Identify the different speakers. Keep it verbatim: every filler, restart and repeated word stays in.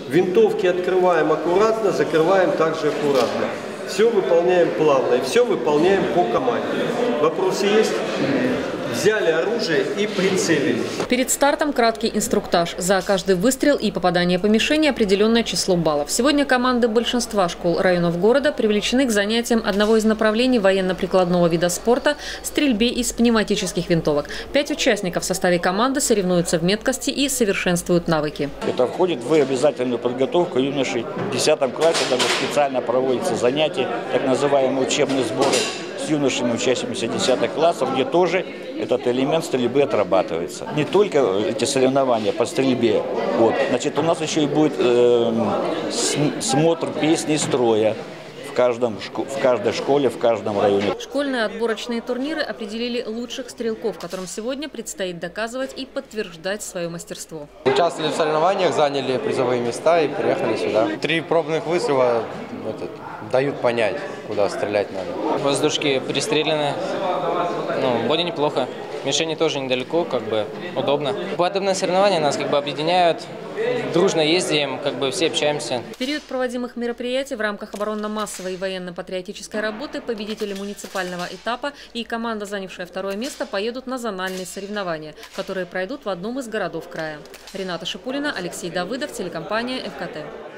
Speaker 1: Винтовки открываем аккуратно, закрываем также аккуратно. Все выполняем плавно и все выполняем по команде. Вопросы есть? Взяли оружие и прицелились.
Speaker 2: Перед стартом краткий инструктаж. За каждый выстрел и попадание по мишени определенное число баллов. Сегодня команды большинства школ районов города привлечены к занятиям одного из направлений военно-прикладного вида спорта – стрельбе из пневматических винтовок. Пять участников в составе команды соревнуются в меткости и совершенствуют навыки.
Speaker 3: Это входит в обязательную подготовку юношей. В десятом классе даже специально проводятся занятия, так называемые учебные сборы с юношами, учащимися десятых классов, где тоже этот элемент стрельбы отрабатывается. Не только эти соревнования по стрельбе. Вот. Значит, у нас еще и будет э, смотр песни и строя в, каждом, в каждой школе, в каждом районе.
Speaker 2: Школьные отборочные турниры определили лучших стрелков, которым сегодня предстоит доказывать и подтверждать свое мастерство.
Speaker 4: Участвовали в соревнованиях, заняли призовые места и приехали сюда. Три пробных выстрела этот, дают понять, куда стрелять надо.
Speaker 5: Воздушки пристреляны, ну, вроде неплохо. Мишени тоже недалеко, как бы удобно. Подобные соревнования нас как бы объединяют, дружно ездим, как бы все общаемся.
Speaker 2: В период проводимых мероприятий в рамках оборонно-массовой и военно-патриотической работы победители муниципального этапа и команда, занявшая второе место, поедут на зональные соревнования, которые пройдут в одном из городов края. Рената Шипулина, Алексей Давыдов, телекомпания ФКТ.